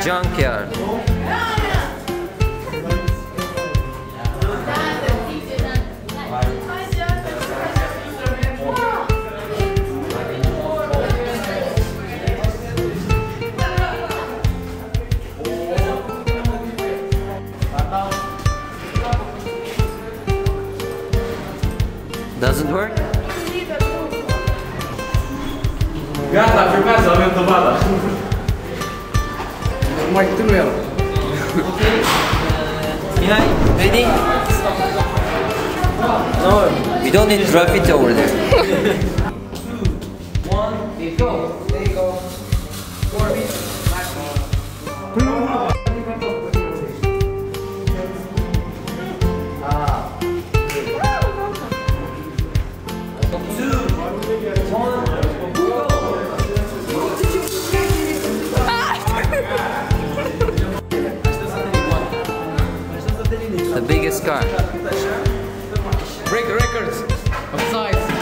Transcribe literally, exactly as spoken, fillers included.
junkyard. Doesn't work? Gata, filmează, avem dovada. Mai tu el. Behind, ready? No, we don't need to drop it over there. Two, one, go. There you go. Four beats. The biggest car. Break records of size.